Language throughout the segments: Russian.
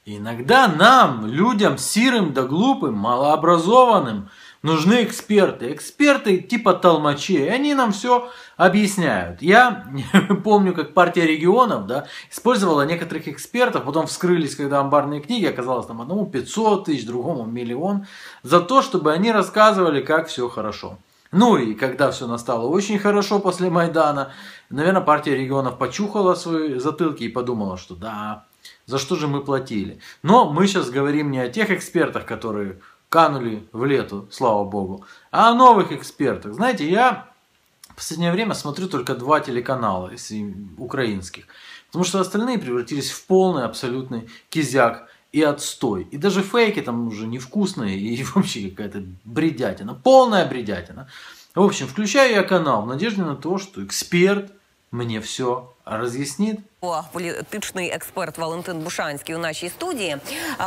Иногда нам, людям сирым да глупым, малообразованным, нужны эксперты. Эксперты типа толмачей. Они нам все объясняют. Я помню, как партия регионов, да, использовала некоторых экспертов, потом вскрылись, когда амбарные книги, оказалось там одному 500 тысяч, другому миллион, за то, чтобы они рассказывали, как все хорошо. Ну и когда все настало очень хорошо после Майдана, наверное, партия регионов почухала свои затылки и подумала, что да, за что же мы платили. Но мы сейчас говорим не о тех экспертах, которые канули в лету, слава богу, а о новых экспертах. Знаете, я в последнее время смотрю только 2 телеканала украинских, потому что остальные превратились в полный абсолютный кизяк и отстой. И даже фейки там уже невкусные и вообще какая-то бредятина, полная бредятина. В общем, включаю я канал в надежде на то, что эксперт мне все разъяснит. Політичний експерт Валентин Бушанський у нашій студії.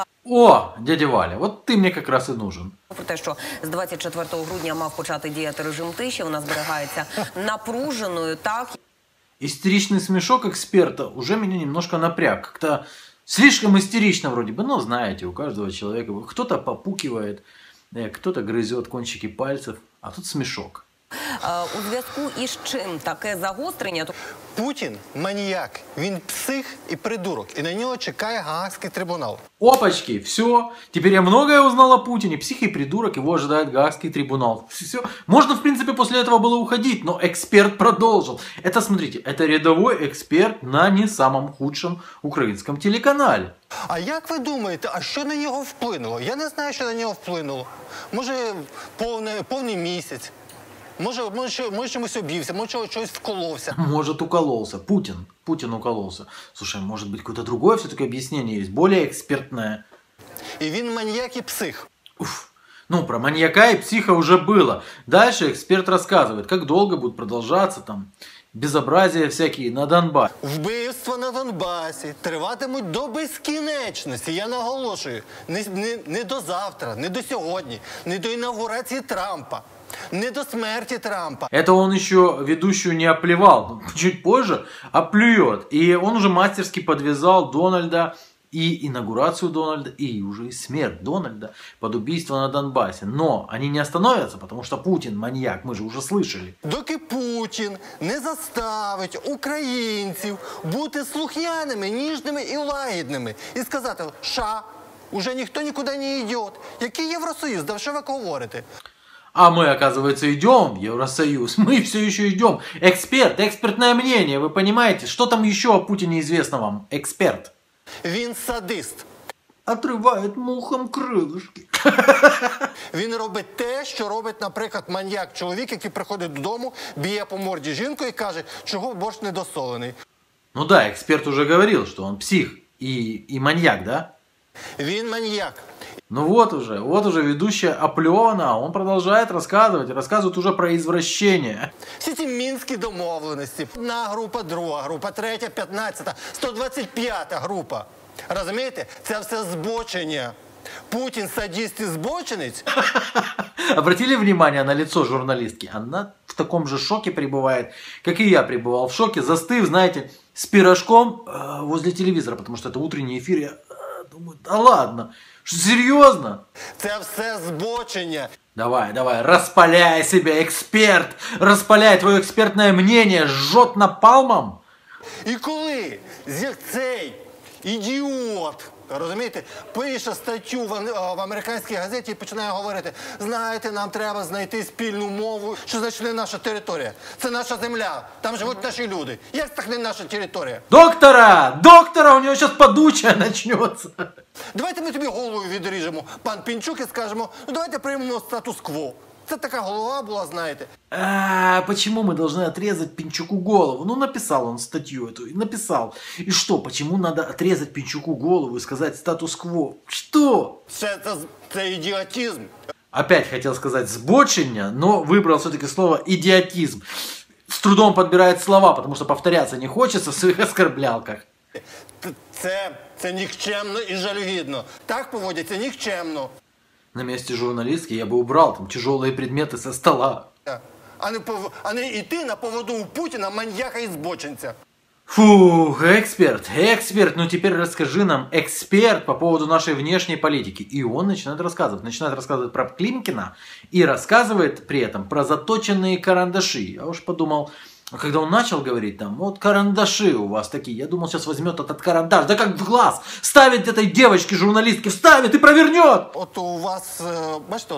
О, дядя Валя, от ти мені якраз і нужен. Про те, що з 24 грудня мав почати діяти режим тиші, вона зберігається напруженою, так? Истеричный смешок эксперта уже меня немножко напряг. Как-то слишком истерично вроде бы. Но знаете, у каждого человека кто-то попукивает, кто-то грызет кончики пальцев, а тут смешок. У зв'язку із чим таке загострення? Путін – маніяк, він псих і придурок, і на нього чекає Гаагський трибунал. Опачки, все. Теперь я многое узнал о Путине. Псих и придурок, его ожидает Гаагский трибунал. Все. Можно, в принципе, после этого было уходить, но эксперт продолжил. Это, смотрите, это рядовой эксперт на не самом худшем украинском телеканале. А як ви думаєте, а що на нього вплинуло? Я не знаю, що на нього вплинуло. Може, повний місяць. Може, чомусь обівся, може, чогось вколовся. Может, укололся. Путин укололся. Слушай, может быть, какое-то другое все-таки объяснение есть, более экспертное. И він маньяк и псих. Уф. Ну, про маньяка и психа уже было. Дальше эксперт рассказывает, как долго будут продолжаться там безобразия всякие на Донбассе. Вбивства на Донбасі триватимуть до безкінечності. Я наголошую, не до завтра, не до сьогодні, не до інаугурації Трампа. Не до смерти Трампа. Это он еще ведущую не оплевал. Чуть позже оплюет. И он уже мастерски подвязал Дональда и инаугурацию Дональда, и уже и смерть Дональда под убийство на Донбассе. Но они не остановятся, потому что Путин маньяк, мы же уже слышали. Доки Путін не заставить українців бути слухняними, ніжними і лагідними. І сказати, ша, уже ніхто нікуди не йде. Який Євросоюз, да що ви говорите? А мы, оказывается, идем в Евросоюз. Мы все еще идем. Эксперт, экспертное мнение, вы понимаете? Что там еще о Путине известно вам? Эксперт. Він садист. Отрывает мухам крылышки. Він робить те, що робить, наприклад, маньяк-чоловік, який приходить додому, б'є по морді жінку і каже, чого борщ недосолений. Ну да, эксперт уже говорил, что он псих и маньяк, да? Він маньяк. Ну вот уже ведущая оплевана, а он продолжает рассказывать, рассказывает уже про извращение. Всі ці мінські домовленості, одна група, друга група, третя, 15-та, 125-та група. Розумієте? Це все збочення. Путин садист и збочинец. Обратили внимание на лицо журналистки? Она в таком же шоке пребывает, как и я пребывал в шоке, застыв, знаете, с пирожком возле телевизора, потому что это утренний эфир. Я думаю, да ладно, что, серьезно? Це все збочення. Давай, распаляй себя, эксперт, распаляй, твое экспертное мнение жжет напалмом. І коли цей ідіот, розумієте, пише статтю в американській газеті і починає говорити, знаєте, нам треба знайти спільну мову, що значить не наша територія. Це наша земля, там живуть наші люди. Як так не наша територія? Доктора, у него сейчас подучая начнется. Давайте ми тобі голову відріжемо, пан Пінчук, і скажемо, ну давайте приймемо статус-кво. Це така голова була, знаєте. А почему мы должны отрезать Пинчуку голову? Ну, написал он статью эту, написал. И что, почему надо отрезать Пинчуку голову и сказать статус-кво? Что? Це ідіотизм. Опять хотел сказать сбочення, но выбрал все-таки слово идиотизм. С трудом подбирает слова, потому что повторяться не хочется в своих оскорблялках. Це нікчемно і жалюгідно. Так поводяться нікчемно. На месте журналистки я бы убрал там тяжелые предметы со стола. А не йти на поводу у Путіна, маньяка і збочинця. Фух, эксперт, ну теперь расскажи нам, эксперт, по поводу нашей внешней политики. И он начинает рассказывать про Климкина и рассказывает при этом про заточенные карандаши. Я уж подумал, когда он начал говорить там, вот карандаши у вас такие, я думал, сейчас возьмет этот карандаш, да как в глаз, ставит этой девочке, журналистке, вставит и провернет. От у вас, бачите,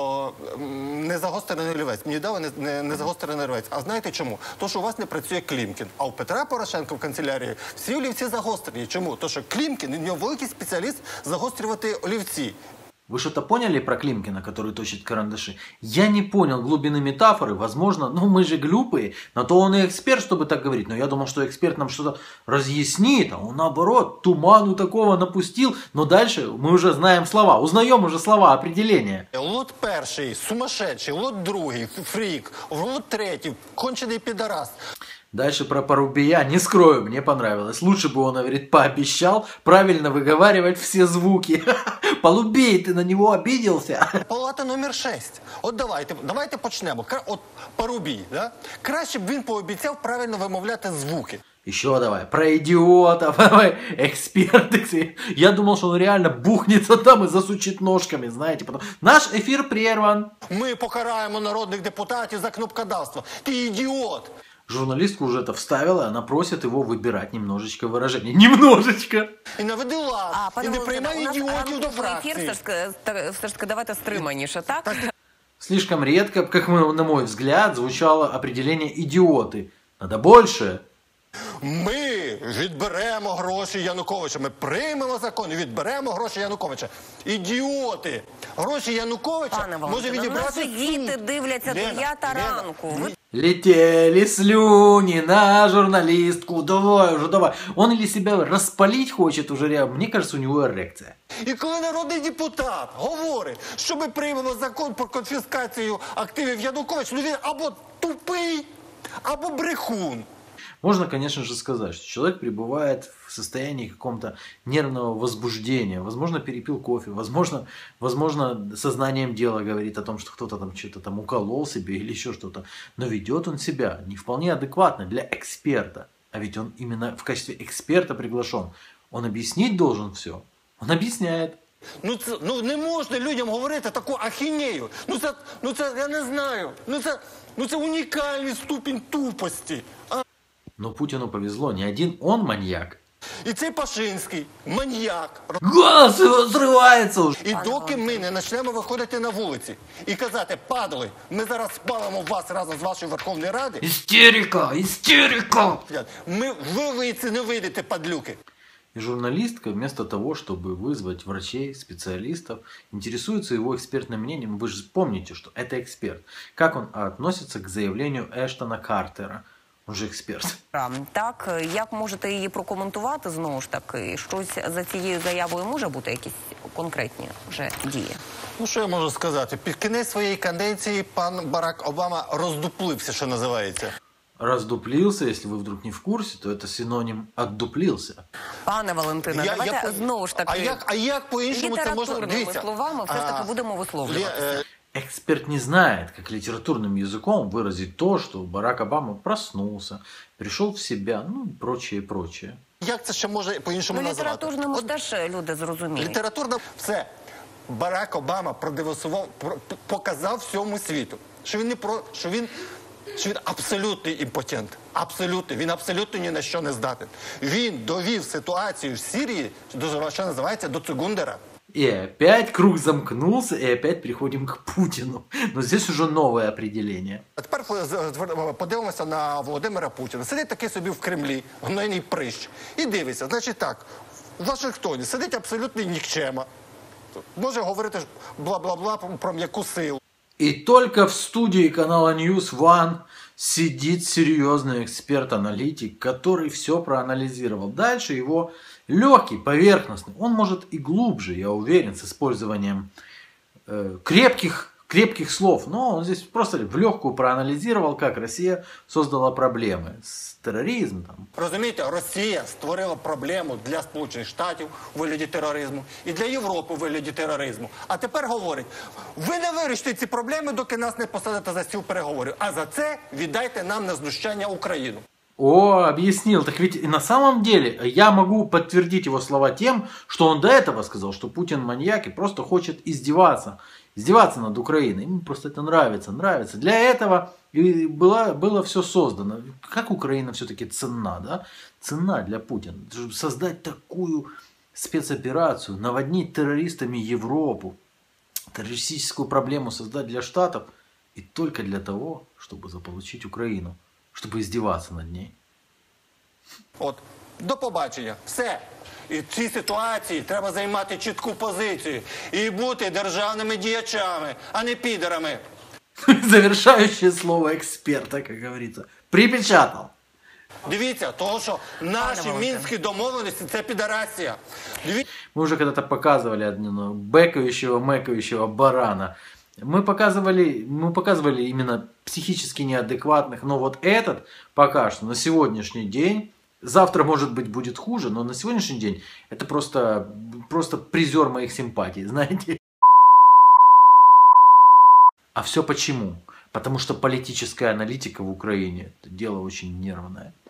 не загострений олівець. Мені дали не загострений олівець. А знаєте чому? Тому що у вас не працює Клімкін. А у Петра Порошенка в канцелярії всі олівці загострені. Чому? Тому що Клімкін, у нього великий спеціаліст загострювати олівці. Вы что-то поняли про Климкина, который точит карандаши? Я не понял глубины метафоры. Возможно, ну мы же глупые. На то он и эксперт, чтобы так говорить. Но я думал, что эксперт нам что-то разъяснит. А он наоборот, туману такого напустил. Но дальше мы уже знаем слова. Узнаем уже слова, определения. Лот перший – сумасшедший. Лот другий – фрик. Лот третий – конченый пидорас. Дальше про Порубия, не скрою, мне понравилось. Лучше бы он, говорит, пообещал правильно выговаривать все звуки. Полубей, ты на него обиделся? Палата номер 6. От давайте почнемо. От Порубій, да? Краще б він пообіцяв правильно вимовляти звуки. Еще давай, про идиотов, эксперты. Я думал, что он реально бухнется там и засучит ножками, знаете. Потом наш эфир прерван. Ми покараємо народних депутатів за кнопкодавство. Ти ідіот! Журналистка уже это вставила, она просит его выбирать немножечко выражений. Немножечко! І наведи лад, і не приймай ідіотів до фракції. Все ж таки давайте стриманіше, так? Слишком редко, как на мой взгляд, звучало определение «идиоты». Надо больше. Ми відберемо гроші Януковича. Ми приймемо закон і відберемо гроші Януковича. Ідіоти! Гроші Януковича може відібрати... Наші діти дивляться 9 ранку. Летели слюни на журналистку. Давай уже, давай. Он или себя распалить хочет уже реально. Мне кажется, у него эрекция. І коли народний депутат говорить, що ми приймемо закон про конфіскацію активів Януковича, він або тупий, або брехун. Можно, конечно же, сказать, что человек пребывает в состоянии какого-то нервного возбуждения. Возможно, перепил кофе. Возможно, сознанием дела говорит о том, что кто-то там что-то там уколол себе или еще что-то. Но ведет он себя не вполне адекватно для эксперта. А ведь он именно в качестве эксперта приглашен. Он объяснить должен все. Он объясняет. Ну не можна людям говорити таку ахінею. Це я не знаю. Це унікальний ступінь тупості. Но Путину повезло, не один он маньяк. І цей Пашинський маньяк. Голос его срывается уже. І доки ми не почнемо виходити на вулиці і казати, падали, ми зараз спалимо вас разом з вашої Верховної Ради. Истерика, истерика. Ви це не вийдете, падлюки. И журналистка, вместо того, чтобы вызвать врачей, специалистов, интересуется его экспертным мнением. Вы же помните, что это эксперт. Как он относится к заявлению Эштона Картера? Он же експерт. Так, як можете її прокоментувати, знову ж таки, щось за цією заявою може бути, якісь конкретні вже дії? Ну, що я можу сказати? Під кінець своєї каденції пан Барак Обама роздуплився, що називається. Раздуплился, если вы вдруг не в курсе, то это синоним «отдуплился». Пане Валентине, давайте знову ж таки як по-іншому це можна... літературними словами все ж таки будемо висловлюватися. Эксперт не знает, как литературным языком выразить то, что Барак Обама проснулся, пришел в себя, ну и прочее, прочее. Як це ще може по-іншому назвати? Літературному теж люди зрозуміють. Літературно все. Барак Обама продемонстрував, показав всьому світу, що він абсолютний імпотент. Абсолютний. Він абсолютно ні на що не здатен. Він довів ситуацію в Сирії, що називається, до Цугундера. И опять круг замкнулся, и опять приходим к Путину. Но здесь уже новое определение. А тепер подивимося на Володимира Путіна. Сидить такий собі в Кремлі, гнойний прищ. І дивиться, значить так, в Вашингтоні сидить абсолютний нікчема. Може говорити бла-бла-бла про м'яку силу. И только в студии канала News One сидит серьезный эксперт-аналитик, который все проанализировал. Дальше его легкий, поверхностный. Он может и глубже, я уверен, с использованием крепких слов. Но он здесь просто в легкую проанализировал, как Россия создала проблемы с терроризмом. Розумієте, Росія створила проблему для Сполучених Штатів у вигляді тероризму і для Європи у вигляді тероризму. А тепер говорить, ви не вирішите ці проблеми, доки нас не посадите за стіл переговорів. А за це віддайте нам на знущання Україну. О, объяснил. Так ведь на самом деле я могу подтвердить его слова тем, что он до этого сказал, что Путин маньяк и просто хочет издеваться. Издеваться над Украиной. Ему просто это нравится, нравится. Для этого и было все создано. Как Украина все-таки ценна, да? Ценна для Путина. Чтобы создать такую спецоперацию, наводнить террористами Европу, террористическую проблему создать для Штатов и только для того, чтобы заполучить Украину, чтобы издеваться над ней. От, до побачення. Все. І в цій ситуації треба займати чітку позицію і бути державними діячами, а не підерами. Завершающее слово эксперта, как говорится. Припечатал. Дивіться, того, що наші мінські домовленості – це підарасія. Мы уже когда-то показывали одного бэкающего барана. Мы показывали именно психически неадекватных, но вот этот пока что на сегодняшний день, завтра может быть будет хуже, но на сегодняшний день это просто призер моих симпатий, знаете. А все почему? Потому что политическая аналитика в Украине – это дело очень нервное.